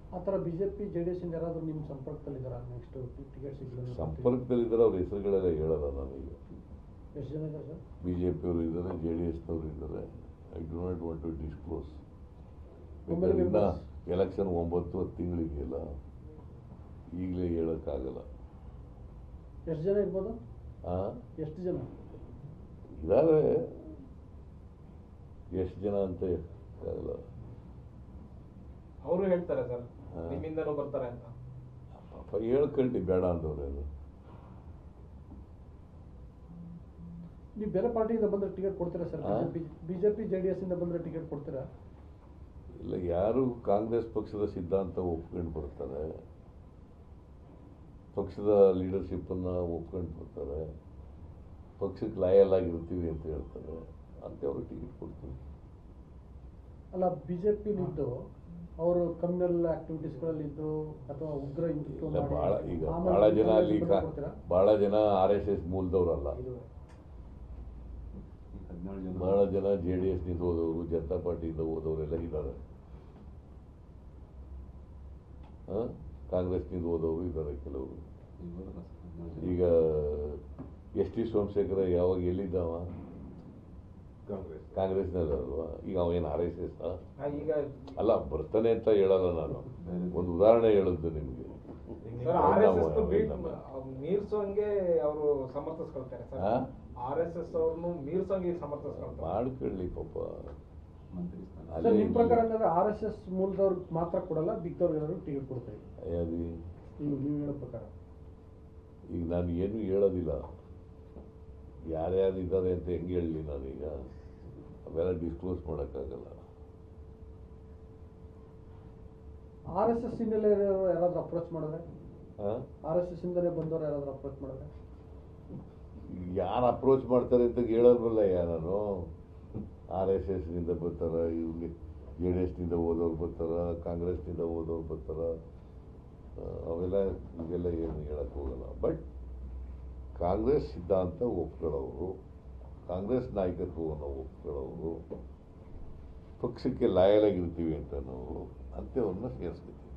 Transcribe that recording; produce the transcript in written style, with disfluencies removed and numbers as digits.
ಆ ಥರ BJP JDS ಇಂದ ಯಾರಾದರೂ ನಿಮ್ಮ ಸಂಪರ್ಕದಲ್ಲಿದ್ದಾರಾ? ನೆಕ್ಸ್ಟ್ ಟಿಕೆಟ್ ಸಿಗಲಿಲ್ಲ ಸಂಪರ್ಕದಲ್ಲಿದ್ದಾರೆ, ಅವ್ರ ಹೆಸರುಗಳೆಲ್ಲ ಹೇಳಲ್ಲ ನನಗೆ. ಎಷ್ಟು ಜನ ಇದ್ದಾರೆ ಸರ್? BJP ಅವರು ಇದ್ದಾರೆ, JDSನವರು ಇದ್ದಾರೆ. I do not want to disclose. ಇನ್ನ ಎಲೆಕ್ಷನ್ 9-10 ತಿಂಗಳಿಗೆಲ್ಲ, ಈಗಲೇ ಹೇಳೋಕ್ಕಾಗಲ್ಲ. ಎಷ್ಟು ಜನ ಇರ್ಬೋದು? ಎಷ್ಟು ಜನ ಇದ್ದಾರೆ, ಎಷ್ಟು ಜನ ಅಂತ ಆಗಲ್ಲ. ಅವರು ಹೇಳ್ತಾರೆ ಸರ್, ನಿಮ್ಮಿಂದನೂ ಬರ್ತಾರೆ ಅಂತ. ಪಾಪ ಹೇಳ್ಕೊಳ್ಳಿ, ಬೇಡ ಅಂದವ್ರೇನು. ನೀವು ಬೇರೆ ಪಾರ್ಟಿಯಿಂದ ಬಂದರೆ ಟಿಕೆಟ್ ಕೊಡ್ತೀರಾ ಸರ್? ಬಿಜೆಪಿ JDS ಇಂದ ಬಂದರೆ ಟಿಕೆಟ್ ಕೊಡ್ತೀರಾ? ಇಲ್ಲ, ಯಾರು ಕಾಂಗ್ರೆಸ್ ಪಕ್ಷದ ಸಿದ್ಧಾಂತ ಒಪ್ಕೊಂಡು ಬರ್ತಾರೆ, ಪಕ್ಷದ ಲೀಡರ್ಶಿಪ್ಪನ್ನು ಒಪ್ಕೊಂಡು ಬರ್ತಾರೆ, ಪಕ್ಷಕ್ಕೆ ಲಾಯಲ್ ಆಗಿರ್ತೀವಿ ಅಂತ ಹೇಳ್ತಾರೆ, ಅಂಥವ್ರಿಗೆ ಟಿಕೆಟ್ ಕೊಡ್ತೀವಿ. ಅಲ್ಲ, ಬಿಜೆಪಿಲಿದ್ದು ಅವರು ಕಮ್ಯುನಲ್ ಆಕ್ಟಿವಿಟೀಸ್ಗಳಲ್ಲಿದ್ದು ಅಥವಾ ಉಗ್ರ ಹಿಂದುತ್ವ ಈಗ ಬಹಳ ಜನ ಅಲ್ಲಿ ಬಹಳ ಜನ RSS ಮೂಲದವರಲ್ಲ, ಬಹಳ ಜನ JDSನಿಂದ ಹೋದವರು, ಜನತಾ ಪಾರ್ಟಿಯಿಂದ ಹೋದವರೆಲ್ಲ ಇದ್ದಾರೆ, ಕಾಂಗ್ರೆಸ್ನಿಂದ ಹೋದವರು ಇದ್ದಾರೆ ಕೆಲವರು. ಈಗ SD ಸೋಮಶೇಖರ ಯಾವಾಗ ಎಲ್ಲಿದ್ದಾವ? ಕಾಂಗ್ರೆಸ್ನಲ್ಲಿ ಅಲ್ವಾ? ಈಗ ಅವೇನು RSS ಅಲ್ಲ, ಬರ್ತಾನೆ ಅಂತ ಹೇಳಲ್ಲ ನಾನು, ಒಂದು ಉದಾಹರಣೆ ಹೇಳಿದ್ದು ನಿಮಗೆ. ಮೀರ್ಸೋಂಗೆ ಅವರು ಸಮರ್ಥಿಸ್ಕೊಳ್ತಾರೆ ಸರ್. RSS ಅವ್ರನ್ನು ಮೀರ್ಸೋಂಗೆ ಸಮರ್ಥಿಸ್ಕೊಳ್ತಾರೆ. ಮಾಡ್ಕೊಳ್ಳಿ ಪಾಪ. ನಿಮ್ಮ ಪ್ರಕಾರ RSS ಮೂಲದವ್ರಿಗೆ ಮಾತ್ರ ಕೊಡಲ್ಲ, ಬಿದ್ದವ್ರಿಗೆಲ್ಲರೂ ಟಿಕೆಟ್ ಕೊಡ್ತಾರೆ? ನೀವು ಹೇಳೋ ಪ್ರಕಾರ ಈಗ ನಾನು ಏನು ಹೇಳೋದಿಲ್ಲ, ಯಾರ್ಯಾರಿದ್ದಾರೆ ಅಂತ ಹೆಂಗೆ ಹೇಳಲಿ ನಾನೀಗ? ಅವೆಲ್ಲ ಡಿಸ್ಕ್ಲೋಸ್ ಮಾಡೋಕ್ಕಾಗಲ್ಲ. RSS ಇಂದಲೇ ಯಾರಾದ್ರೂ ಅಪ್ರೋಚ್ ಮಾಡಿದ್ರೆ? RSS ಇಂದಲೇ ಬಂದವರು ಯಾರಾದ್ರೂ ಅಪ್ರೋಚ್ ಮಾಡಿದ್ರೆ? ಯಾರು ಅಪ್ರೋಚ್ ಮಾಡ್ತಾರೆ ಅಂತ ಹೇಳೋದ್ರಲ್ಲ ನಾನು. RSSನಿಂದ ಬರ್ತಾರ, ಇವ್ರಿಗೆ JDSನಿಂದ ಓದೋರು ಬರ್ತಾರ, ಕಾಂಗ್ರೆಸ್ನಿಂದ ಓದೋರು ಬರ್ತಾರ, ಅವೆಲ್ಲ ಇವೆಲ್ಲ ಏನು ಹೇಳಕ್ಕೆ ಹೋಗಲ್ಲ. ಬಟ್ ಕಾಂಗ್ರೆಸ್ ಸಿದ್ಧಾಂತ ಒಪ್ಕೊಳ್ಳೋರು, ಕಾಂಗ್ರೆಸ್ ನಾಯಕತ್ವವನ್ನು ಒಪ್ಕೊಳ್ಳೋರು, ಪಕ್ಷಕ್ಕೆ ಲಾಯಲ್ ಆಗಿರ್ತೀವಿ ಅಂತ ನಾವು ಅಂಥವ್ರನ್ನ ಸೇರಿಸ್ಕೊತೀವಿ.